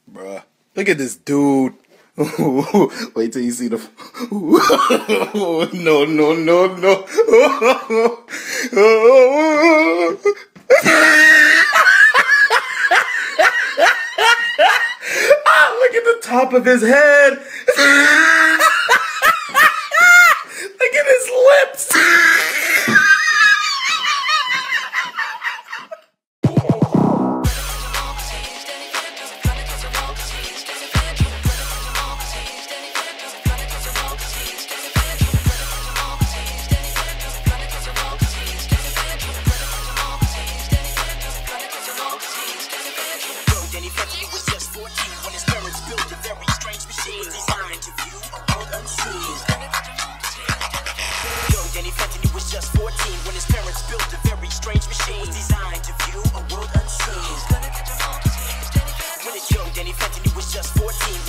Bruh, look at this dude. Wait till you see the. No, no, no, no. Look at the top of his head. Look at his lips. Just 14 when his parents built a very strange machine designed to view a world unseen. When it's young, Danny Fenton, he was just 14.